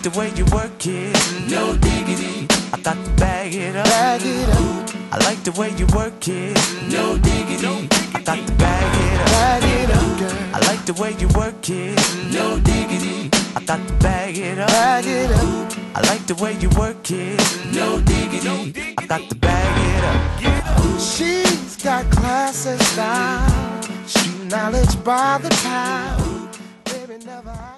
like the way you work it, no diggity. I got to bag it up, I like the way you work it, no diggity. I got to bag it up, girl. I like the way you work it, no diggity. I got to bag it up, I like the way you work it, no diggity. I got to bag it up. She's got class and style, street knowledge by the pound. Baby, never